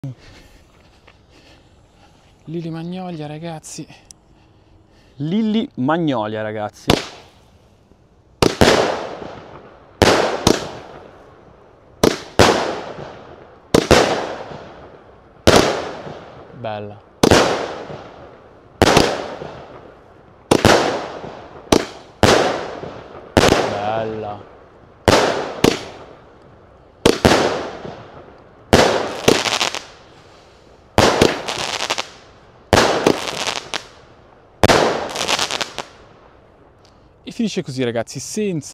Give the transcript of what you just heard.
Lili Magnolia, ragazzi. Lili Magnolia, ragazzi. Bella. Bella. E finisce così, ragazzi, senza